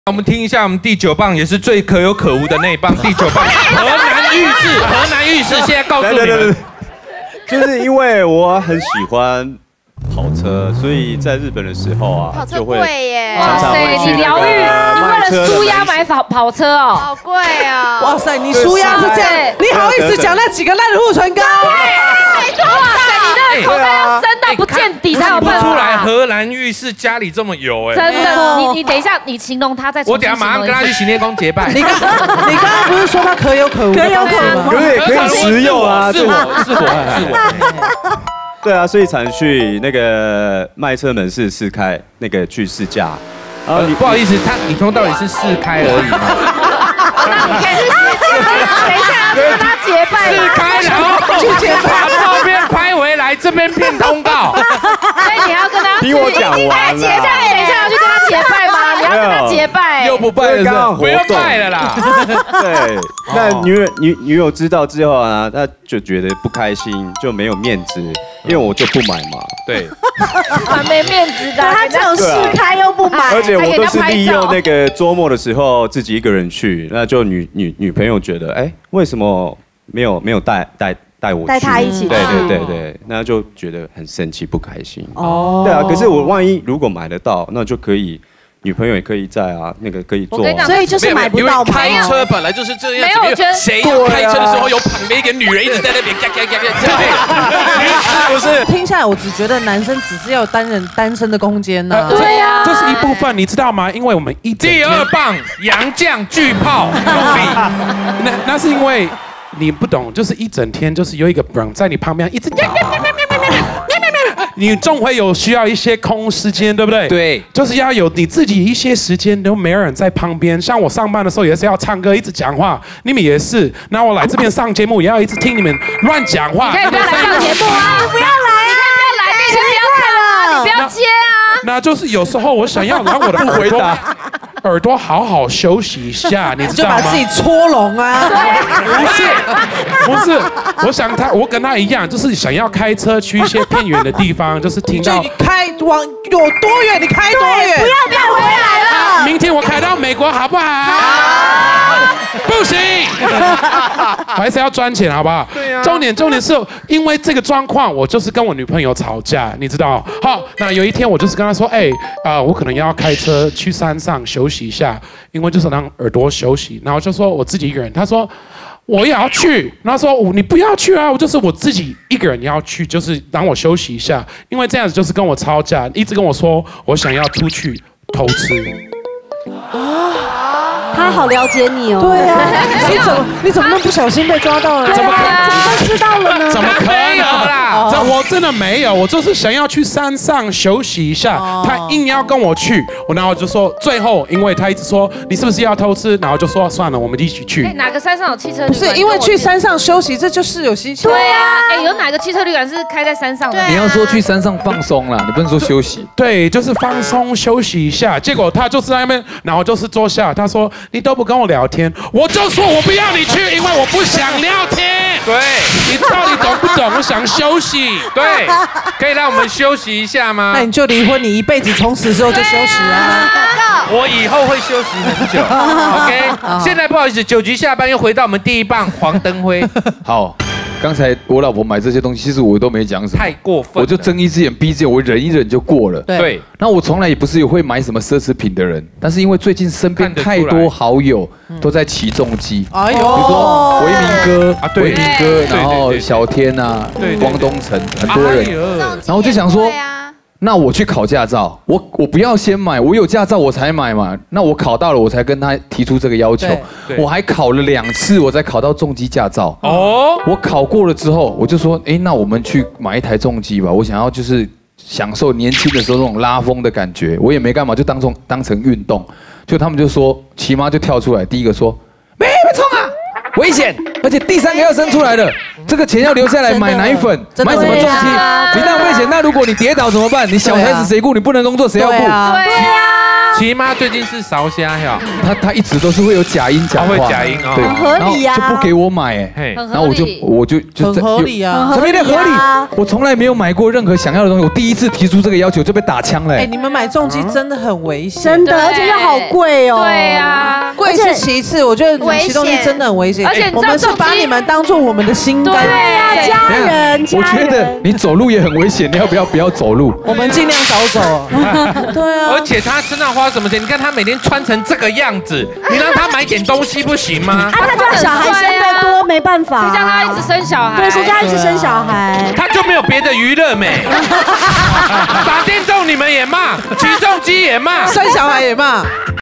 我们听一下我们第9棒，也是最可有可无的那一棒，第9棒河南浴室，现在告诉你们， 就是因为我很喜欢跑车，所以在日本的时候啊，就会常常会去你疗愈，你为了舒压买跑车哦， 好贵哦！ 哇塞，你舒压是这样，你好意思讲那几个烂护唇膏？ 拜托，哇塞，你的口袋要深到不见底才有办法。 看不出来荷兰浴室家里这么油哎， 真的，你等一下，你形容他再。 我等下马上跟他去行天宫结拜。 你刚刚不是说他可有可无？可有可无， 可以食用啊， 是我。 对啊，所以常去那个卖车门市试开，那个去试驾。 不好意思，你从到底是试开而已吗？ 那你可以是试驾，等一下跟他结拜。 试开，然后去结拜，把照片拍回来，这边骗通告。 所以你要跟他听我讲完。 结拜，等一下要去跟他结拜吗？你要跟他结拜， 又不拜了，不要拜了啦。 对，那女友知道之后啊，她就觉得不开心，就没有面子，因为我就不买嘛。对， 蛮没面子的。 他这种试开又不买， 而且我都是利用那个周末的时候自己一个人去，那就女朋友觉得，哎，为什么没有带我去？ 带他一起去。 对，那就觉得很生气不开心。哦，对啊，可是我万一如果买得到，那就可以。女朋友也可以在啊，那个可以坐， 所以就是买不到嘛。 开车本来就是这样， 没有，我觉得谁要开车的时候有旁边一个女人一直在那边不是？听下来，我只觉得男生只是要单身的空间呐。 对呀， 这是一部分，你知道吗？因为我们第 2棒洋将巨炮用力， 那是因为你不懂，就是一整天就是有一个 Brown 在你旁边一直。你总会有需要一些空时间，对不对？ 对， 就是要有你自己一些时间，都没有人在旁边。像我上班的时候也是要唱歌，一直讲话。你们也是，那我来这边上节目也要一直听你们乱讲话。 你可以不要来上节目啊！ 不要来啊！ 你不要唱啊！你不要接啊！ 那就是有时候我想要让我的耳朵好好休息一下，你知道吗？ 就把自己戳聋啊！ 不是，我跟他一样，就是想要开车去一些偏远的地方，就是听到。 就你开往有多远，你开多远？ 不要回来了。 明天我开到美国好不好？不行，还是要赚钱，好不好？对呀。重点是因为这个状况，我就是跟我女朋友吵架，你知道？好，那有一天我就是跟她说，我可能要开车去山上休息一下，因为就是让耳朵休息。然后就说我自己一个人，她说我也要去，然后说你不要去啊，就是我自己一个人要去，就是让我休息一下，因为这样子就是跟我吵架，一直跟我说我想要出去偷吃。 他好了解你哦。 对啊，你怎么那么不小心被抓到了？ 怎么都知道了呢？ 怎么可能啦？我真的没有，我就是想要去山上休息一下。他硬要跟我去，然后就说最后，因为他一直说你是不是要偷吃，然后就说算了，我们一起去。 哪个山上有汽车旅馆？ 不是因为去山上休息，这就是有心情。 对啊，有哪个汽车旅馆是开在山上的？ 你要说去山上放松啦，你不能说休息。 对，就是放松休息一下。结果他就是在那边，然后就是坐下，他说你都不跟我聊天，我就说我不要你去，因为我不想聊天。 对， 你到底懂不懂？我想休息。 对，可以让我们休息一下吗？ 那你就离婚，你一辈子从此之后就休息啊。 我以后会休息很久。OK， 现在不好意思，9局下班又回到我们第1棒黄登辉。 好。刚才我老婆买这些东西，其实我都没讲什么， 太过分了， 我就睁一只眼闭一只眼，我忍一忍就过了。 对， 那我从来也不是会买什么奢侈品的人，但是因为最近身边太多好友都在骑重机， 哎呦， 比如说维明哥，然后小天啊，汪东城，很多人，然后我就想说。那我去考驾照，我不要先买，我有驾照我才买嘛。那我考到了，我才跟他提出这个要求。我还考了2次，我才考到重机驾照。哦，我考过了之后，我就说，那我们去买一台重机吧。我想要就是享受年轻的时候那种拉风的感觉。我也没干嘛，就当成运动。就他们就说，骑妈就跳出来，第一个说，别冲啊！危险，而且第3个要生出来了，这个钱要留下来买奶粉，买什么重机？你那危险。那如果你跌倒怎么办？你小孩子谁顾？你不能工作谁要顾？ 对呀。 琪妈最近是烧虾呀， 他一直都是会有假音讲话， 会假音啊， 对， 很合理呀， 就不给我买， 嘿， 然后我就很合理啊， 什么的合理？我从来没有买过任何想要的东西，我第一次提出这个要求就被打枪了。 哎，你们买重机真的很危险， 真的，而且又好贵哦。 对呀， 贵是其次，我觉得骑重机真的很危险， 而且我们是把你们当做我们的心肝。 对呀，家人， 我觉得你走路也很危险，你要不要走路？ 我们尽量少走。对啊， 而且他身上花什么钱？你看他每天穿成这个样子，你让他买点东西不行吗？ 啊，他就小孩生得多，没办法。 谁叫他一直生小孩？ 对，谁叫他一直生小孩？ 他就没有别的娱乐没？打电动你们也骂，举重机也骂， 生小孩也骂。